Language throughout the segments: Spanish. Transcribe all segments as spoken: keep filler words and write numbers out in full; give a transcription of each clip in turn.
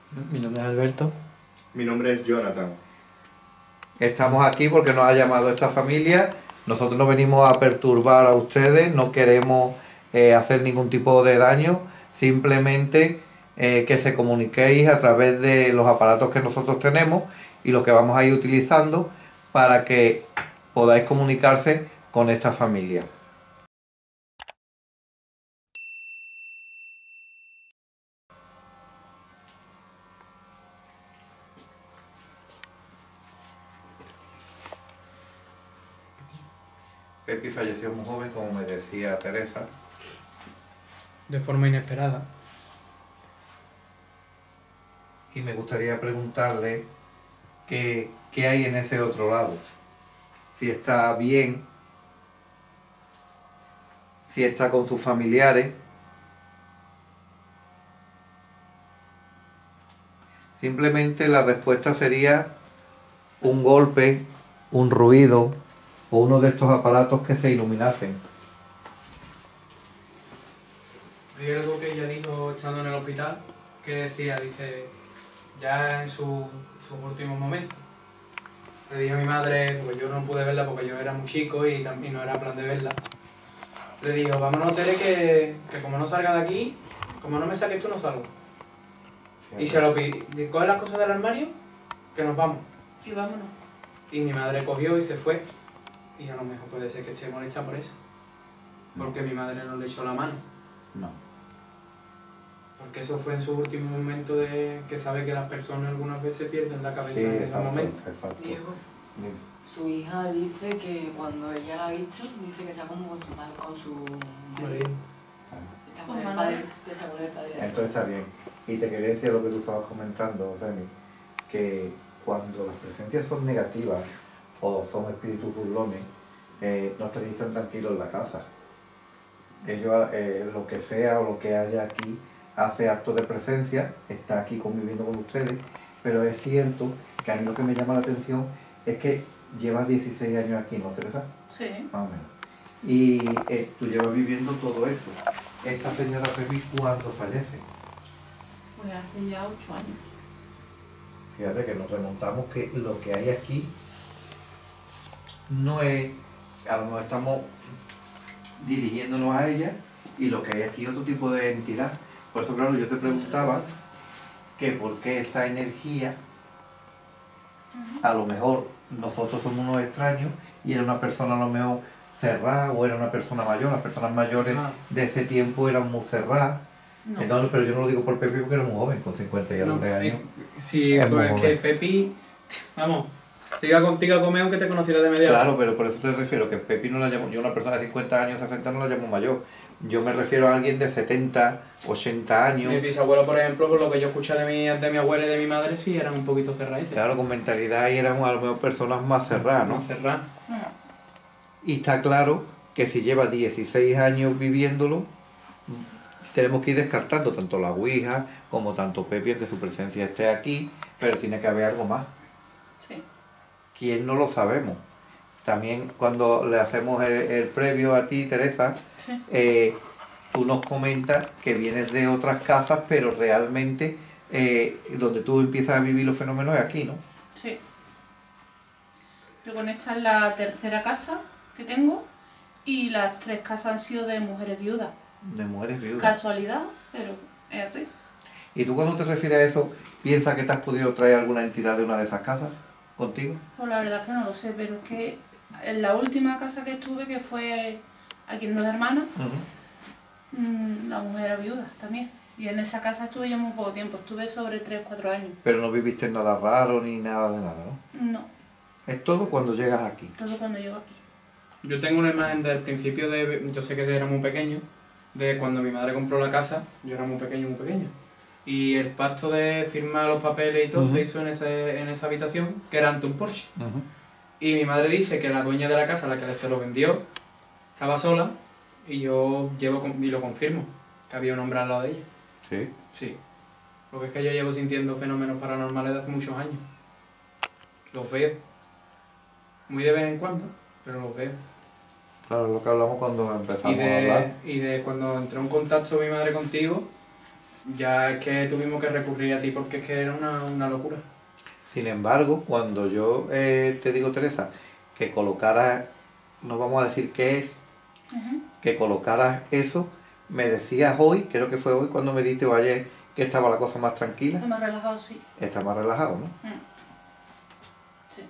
Mi nombre es Alberto. Mi nombre es Jonathan. Estamos aquí porque nos ha llamado esta familia. Nosotros no venimos a perturbar a ustedes, no queremos eh, hacer ningún tipo de daño, simplemente eh, que se comuniquéis a través de los aparatos que nosotros tenemos y los que vamos a ir utilizando para que podáis comunicarse con esta familia. Pepi falleció muy joven, como me decía Teresa. De forma inesperada. Y me gustaría preguntarle qué, qué hay en ese otro lado. Si está bien, si está con sus familiares. Simplemente la respuesta sería un golpe, un ruido o uno de estos aparatos que se iluminasen. Hay algo que ella dijo estando en el hospital, que decía, dice, ya en su, sus últimos momentos. Le dije a mi madre, pues yo no pude verla porque yo era muy chico y también no era plan de verla. Le dijo, vámonos Tere, que, que como no salga de aquí, como no me saques tú no salgo. Y se lo pide, coge las cosas del armario, que nos vamos. Y vámonos. Y mi madre cogió y se fue. Y a lo mejor puede ser que esté molesta por eso. Porque mi madre no le echó la mano. No. Porque eso fue en su último momento de que sabe que las personas algunas veces pierden la cabeza Sí, en ese exacto, momento. exacto. Diego, Dime. su hija dice que cuando ella la ha visto, dice que está como con su padre, con su marido. Está con el padre, que está con el padre. Entonces está bien. Y te quería decir lo que tú estabas comentando, Remy, que cuando las presencias son negativas o son espíritus burlones, eh, no estaréis tan tranquilos en la casa. Ellos, eh, lo que sea o lo que haya aquí, hace actos de presencia, está aquí conviviendo con ustedes, pero es cierto que a mí lo que me llama la atención es que llevas dieciséis años aquí, ¿no, Teresa? Sí. Más o menos. Y eh, tú llevas viviendo todo eso. Esta señora Pepi, ¿cuándo fallece? Pues hace ya ocho años. Fíjate que nos remontamos que lo que hay aquí no es, a lo mejor estamos dirigiéndonos a ella y lo que hay aquí es otro tipo de entidad. Por eso, claro, yo te preguntaba que por qué esa energía, a lo mejor nosotros somos unos extraños y era una persona a lo mejor cerrada o era una persona mayor. Las personas mayores Ah. de ese tiempo eran muy cerradas. No. Entonces, pero yo no lo digo por Pepi porque era muy joven, con cincuenta y algo de años. eh, sí, Es pues muy es que joven. Pepi, vamos, te iba contigo a comer aunque te conociera de media hora. Claro, pero por eso te refiero, que Pepi no la llamo, yo una persona de cincuenta años, sesenta no la llamo mayor. Yo me refiero a alguien de setenta, ochenta años, Mi bisabuelo, por ejemplo, por lo que yo escuché de mi, de mi abuela y de mi madre, sí eran un poquito cerraditos. claro, con mentalidad y eran a lo mejor personas más cerradas, ¿no? No cerrar. No. Y está claro que si lleva dieciséis años viviéndolo, tenemos que ir descartando tanto la Ouija como tanto Pepi, que su presencia esté aquí, pero tiene que haber algo más. Sí. ¿Quién no lo sabemos? También cuando le hacemos el, el previo a ti, Teresa, Sí. eh, tú nos comentas que vienes de otras casas, pero realmente eh, donde tú empiezas a vivir los fenómenos es aquí, ¿no? Sí. Yo con esta es la tercera casa que tengo y las tres casas han sido de mujeres viudas. De mujeres viudas. Casualidad, pero es así. ¿Y tú cuando te refieres a eso, piensas que te has podido traer alguna entidad de una de esas casas contigo? Pues la verdad es que no lo sé, pero es que en la última casa que estuve, que fue aquí en Dos Hermanas, Uh-huh. mmm, la mujer era viuda también. Y en esa casa estuve ya muy poco tiempo, estuve sobre tres cuatro años. Pero no viviste nada raro ni nada de nada, ¿no? No, Es todo cuando llegas aquí. todo cuando llego aquí. Yo tengo una imagen del principio de, yo sé que era muy pequeño, de cuando mi madre compró la casa, yo era muy pequeño, muy pequeño. Y el pacto de firmar los papeles y todo Uh-huh. se hizo en, ese, en esa habitación, que era ante un Porsche. Uh-huh. Y mi madre dice que la dueña de la casa, la que se lo vendió, estaba sola y yo llevo con- y lo confirmo, que había un hombre al lado de ella. Sí. Sí. Porque es que yo llevo sintiendo fenómenos paranormales de hace muchos años. Los veo. Muy de vez en cuando, pero los veo. Claro, es lo que hablamos cuando Y empezamos a hablar. de, y de cuando entró en contacto mi madre contigo, ya es que tuvimos que recurrir a ti porque es que era una, una locura. Sin embargo, cuando yo eh, te digo, Teresa, que colocaras, no vamos a decir qué es, Uh-huh. que colocaras eso, me decías hoy, creo que fue hoy cuando me diste o ayer, que estaba la cosa más tranquila. Está más relajado, sí. Está más relajado, ¿no? Mm. Sí.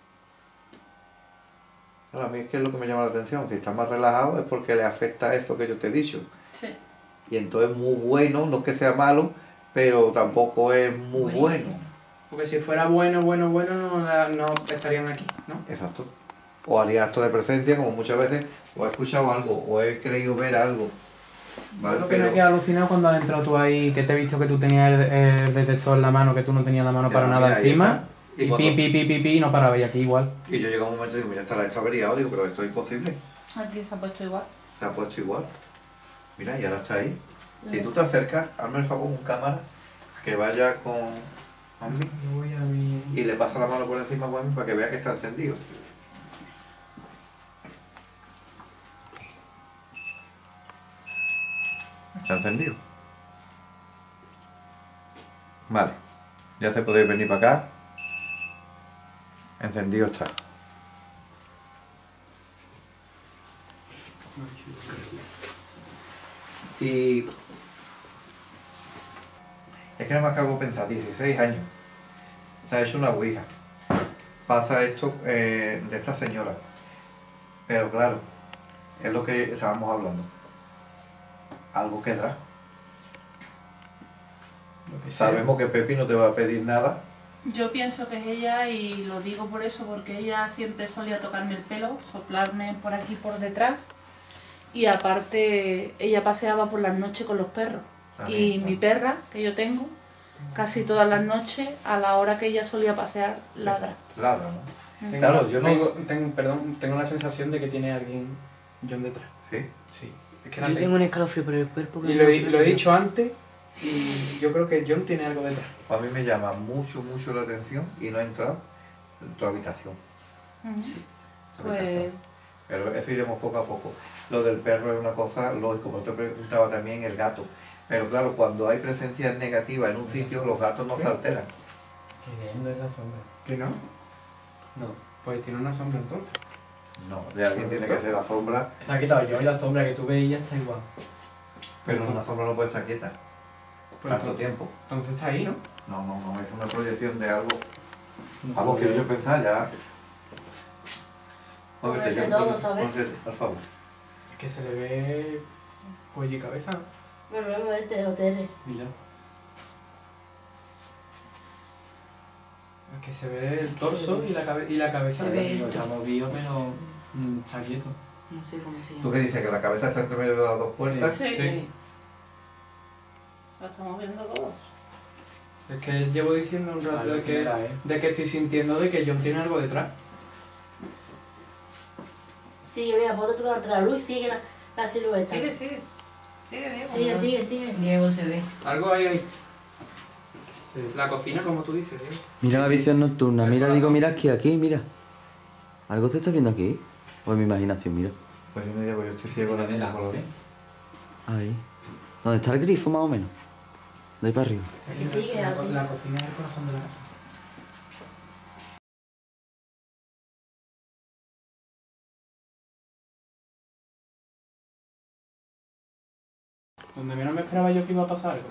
Claro, a mí es que es lo que me llama la atención. Si está más relajado es porque le afecta eso que yo te he dicho. Sí. Y entonces es muy bueno, no es que sea malo, pero tampoco es muy Buenísimo. bueno. Porque si fuera bueno, bueno, bueno, no, no estarían aquí, ¿no? Exacto. O haría acto de presencia, como muchas veces, o he escuchado algo, o he creído ver algo. ¿Vale? Yo lo que Pero me he quedado alucinado cuando has entrado tú ahí, que te he visto que tú tenías el, el detector en la mano, que tú no tenías la mano Ya, para mira, nada ahí encima. está. Y Y cuando- pi, pi, pi, pi, pi, y no paraba, y aquí igual. Y yo llego a un momento y digo, mira, estará esto averiado, digo, pero esto es imposible. Aquí se ha puesto igual. Se ha puesto igual. Mira, y ahora está ahí. Si tú te acercas, hazme el favor con cámara, que vaya con a mí Yo voy a mi... y le pasa la mano por encima a mí para que vea que está encendido. Está encendido. Vale. Ya se podéis venir para acá. Encendido está. Si... Es que no me acabo de pensar, dieciséis años. Se ha hecho una ouija. Pasa esto eh, de esta señora. Pero claro, es lo que estábamos hablando. Algo quedará. Lo que sea. Sabemos que Pepi no te va a pedir nada. Yo pienso que es ella y lo digo por eso, porque ella siempre solía tocarme el pelo, soplarme por aquí por detrás. Y aparte, ella paseaba por las noches con los perros. Y mi perra, que yo tengo, casi todas las noches, a la hora que ella solía pasear, ladra. Ladra, ¿no? Tengo, Claro, yo no- tengo, tengo- perdón, tengo la sensación de que tiene alguien John detrás. Sí. Sí. Es que la Yo tengo. tengo un escalofrío por el cuerpo. que Y no lo, he- puedo lo he creer. dicho antes y yo creo que John tiene algo detrás. A mí me llama mucho, mucho la atención y no he entrado en tu habitación. Ujú. Tu Pues habitación. Pero eso iremos poco a poco. Lo del perro es una cosa lógica, como te preguntaba también el gato. Pero claro, cuando hay presencias negativas en un sitio, los gatos no se alteran. Que viendo es la sombra. ¿Que no? No. Pues tiene una sombra entonces. No, de alguien tiene que ser la sombra, Se ha quitado yo y la sombra que tú veías está igual. pero una sombra no puede estar quieta Pues tanto entonces, tiempo. entonces está ahí, ¿no? No, no, no, es una proyección de algo. No Vamos, sé quiero qué- yo pensar ya. Muévete, Ponerse yo- todo, muévete, ¿sabes? muévete, por favor. Es que se le ve cuello y cabeza. Bueno, luego este es hotel. Mira. Es que se ve el torso y la, cabe- y la cabeza. Se ve Lo esto. está movido, pero mm, está quieto. No sé cómo se ¿Tú llama. qué dices? ¿Que la cabeza está entre medio de las dos puertas? sí, Sí. lo estamos viendo todos. Es que llevo diciendo un rato Vale, de que, mira, eh. de que estoy sintiendo de que John tiene algo detrás. Sigue, mira, ponte tú delante de la luz y sigue la, la silueta. Sigue, sigue. Sigue, Diego. sigue, sigue, sigue. Diego se ve. Algo hay ahí. Sí. La cocina, como tú dices, ¿eh? Mira la Sí, sí. visión nocturna, El mira, corazón. digo, mira aquí, aquí, mira. ¿Algo se está viendo aquí? ¿O es mi imaginación? Mira. Pues yo me digo, yo estoy ciego ahora Mira, mismo por lo delante. menos. Ahí. ¿Dónde está el grifo, más o menos? De ahí para arriba. Aquí sigue, la, aquí. la cocina es el corazón de la casa. Donde menos me esperaba yo que iba a pasar algo.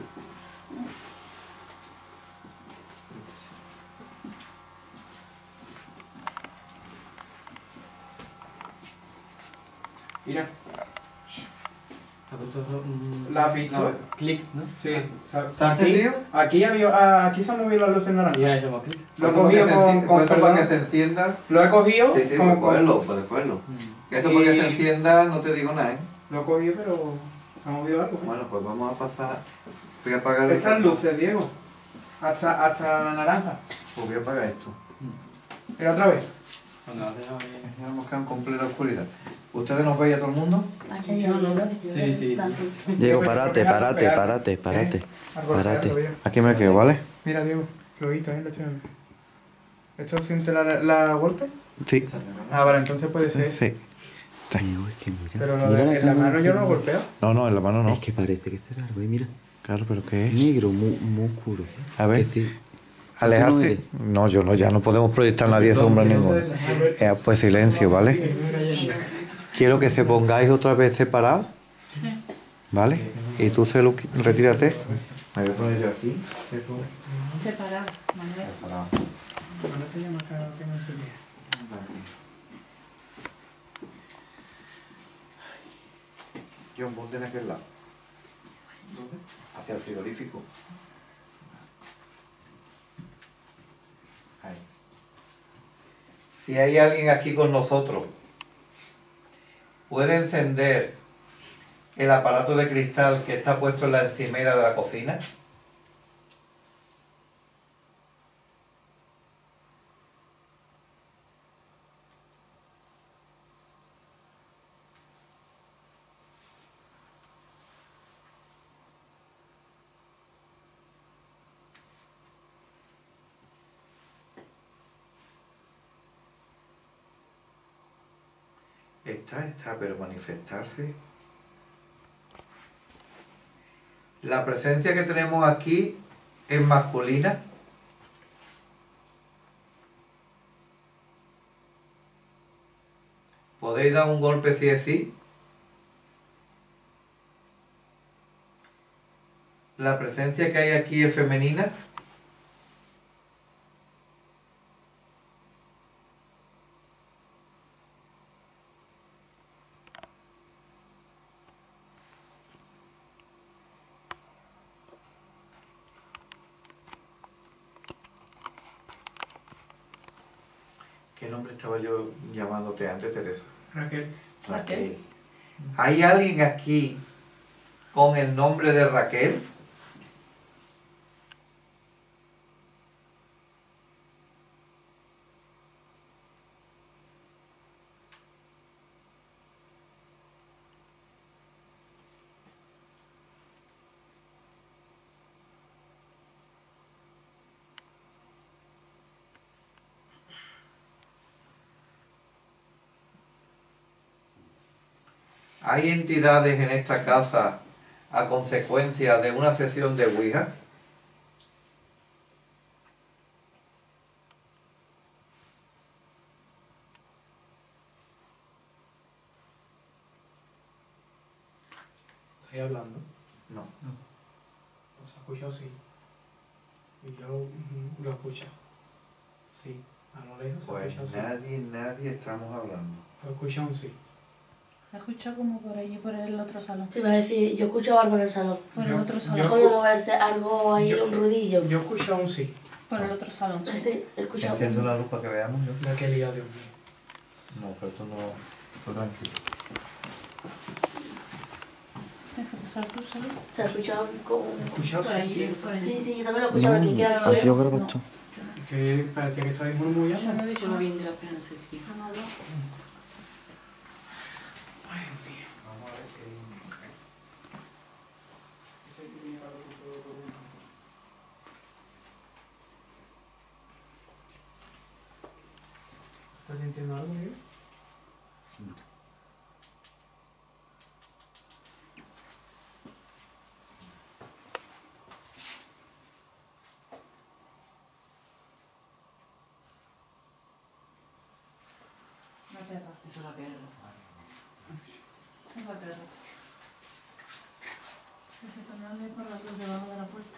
Mira, Está puesto un... ¿la has visto? No. clic, ¿no? Sí. ¿Está Aquí, encendido? aquí, había- aquí se han movido las luces naranjas. Ya hacemos clic. Lo he Puesto para cogido que se con, enci- con puesto para que perdón. se encienda. Lo he cogido Sí, sí, como puedes con- cogerlo, puedes cogerlo. Mm. Que eso para que Y- se encienda no te digo nada, ¿eh? Lo he cogido, pero se ha movido algo. ¿eh? Bueno, pues vamos a pasar. Voy a apagar el- Estas luces, Diego. Hasta, hasta la naranja. Pues voy a apagar esto. Mira otra vez. Cuando has dejado ahí... Ya hemos quedado en completa oscuridad. ¿Ustedes nos veis a todo el mundo? Aquí hay Yo no. algo, Sí, sí, sí. Diego, pero parate, deja parate, golpear. parate, parate. Algo Párate. real, lo veo. Aquí me quedo, ¿vale? Mira, Diego, qué ojito, ¿eh? Lo estoy viendo. ¿Esto siente la, la golpe? Sí. Ah, vale, entonces puede ser. Sí. Diego, es que mira. Pero lo mira de- en la cámara, mano yo no mira. golpeo. No, no, en la mano no. Es que parece que será algo, y mira. Claro, pero ¿qué es? Negro, muy, muy oscuro. A ver. Es decir, Alejarse. ¿tú No, yo no, ya no podemos proyectar a nadie sombra ninguno. Eh, pues silencio, ¿vale? Quiero que se pongáis otra vez separados. Sí. ¿Vale? Y tú, Celu, retírate. Me voy a poner yo aquí. Separado, Manuel. Separado. Bueno, que yo me acabo que no sé qué. John, ponte en aquel lado. Hacia el frigorífico. Ahí. Si hay alguien aquí con nosotros, ¿puede encender el aparato de cristal que está puesto en la encimera de la cocina? Está, está, pero manifestarse. La presencia que tenemos aquí es masculina. ¿Podéis dar un golpe si es sí? La presencia que hay aquí es femenina. ¿Qué nombre estaba yo llamándote antes, Teresa? Raquel. Raquel. ¿Hay alguien aquí con el nombre de Raquel? ¿Hay entidades en esta casa a consecuencia de una sesión de Ouija? ¿Estáis hablando? No. Pues ha escuchado sí. Y yo mm, lo he escuchado. Sí. A lo lejos se ha Pues escuchado sí. nadie, nadie estamos hablando. Lo he escuchado un sí. Se escucha como por allí, por el otro salón. Te iba a decir, yo escuchaba algo en el salón. Por el Yo- otro yo- salón. Como moverse, algo ahí, Yo- un ruidillo. Yo he escuchado un sí. Por el otro salón, sí. Sí, he escuchado. Enciendo la luz para que veamos yo. La que he liado, Dios mío. No, pero esto no... Esto tranquilo. ¿Deja pasar tú solo? Se ha escuchado como... He escuchado Por sí, allí, tío. por allí. Sí, sí, yo también lo he escuchado aquí. ¿Qué No, así yo creo que No. esto. Que parecía que estabais Yo murmullando. no he dicho Solo nada. bien de la pena se tira. No, no, no. Ay, Dios mío. Vamos a ver qué... ¿Estás sintiendo algo, tío? La perra. Eso es la perra. Esa es la perra. Que se canale por la luz debajo de la puerta.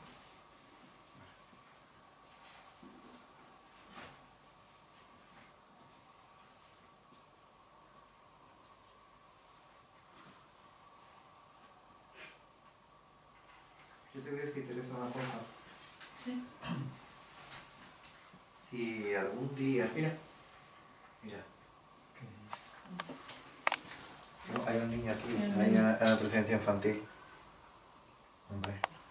Yo te voy a decir, Teresa, una cosa. Sí. Si algún día... Mira. Mira. No, hay un niño aquí, Hay un hay niño. una, una presencia infantil. Hombre.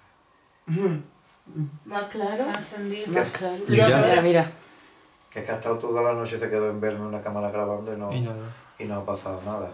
Más claro. Ha encendido. Más claro. Mira. Mira, mira. Que es que ha estado toda la noche, se quedó en verme en una cámara grabando y no, Y nada. y no ha pasado nada.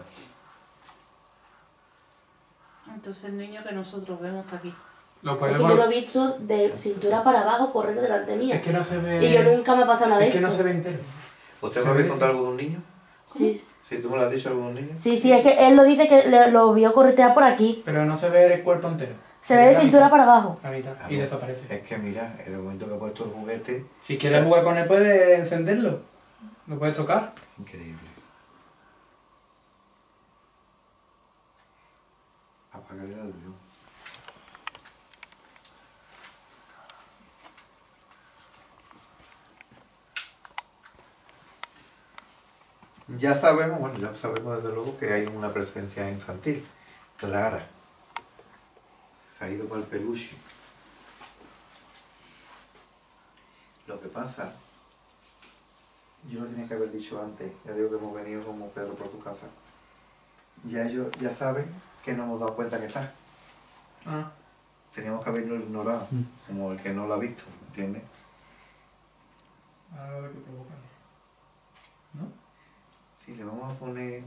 Entonces el niño que nosotros vemos está aquí. Lo Es que podemos... yo lo he visto de cintura para abajo corriendo delante mía. Es que no se ve... Y yo nunca me ha pasado nada de Es que esto. no se ve entero. ¿Usted Se me había ve contado algo de un niño? Sí. Sí, tú me lo has dicho, algo de un niño. Sí, sí, es que él lo dice que le- lo vio corretear por aquí. Pero no se ve el cuerpo entero. Se ve de cintura para abajo. La mitad. Claro. Y desaparece. Es que mira, en el momento que he puesto el juguete, Si quieres jugar con él, puedes encenderlo. Lo puedes tocar. increíble. Apagaré la luz. Ya sabemos, bueno, ya sabemos desde luego que hay una presencia infantil, clara. Se ha ido con el peluche. Lo que pasa, yo lo tenía que haber dicho antes, ya digo que hemos venido como Pedro por su casa. Ya ellos ya saben que no hemos dado cuenta que está. Ah. Teníamos que haberlo ignorado, Mm. como el que no lo ha visto, ¿entiendes? Ahora lo que provoca. ¿No? Sí, le vamos a poner...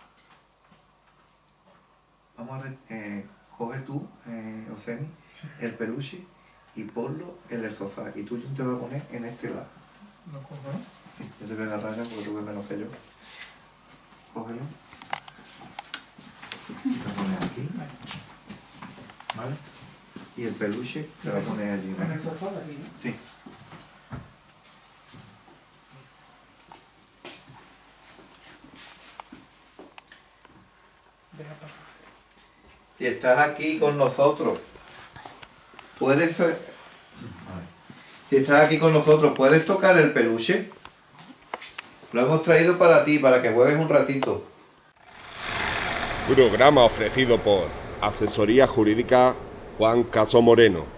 Vamos a... re- Eh, coge tú, eh, Oseni, el peluche y ponlo en el sofá. Y tú te vas a poner en este lado. Lo cojo, ¿no? Sí, yo te voy a agarrar ya porque tú ves menos que yo. Cógelo. Lo pones aquí. ¿Vale? Y el peluche se va a poner allí, En ¿vale? el sofá de aquí, ¿no? Sí. Deja pasar. Si estás aquí con nosotros, puedes... Vale. Si estás aquí con nosotros, ¿puedes tocar el peluche? Lo hemos traído para ti, para que juegues un ratito. Programa ofrecido por Asesoría Jurídica Juan Caso Moreno.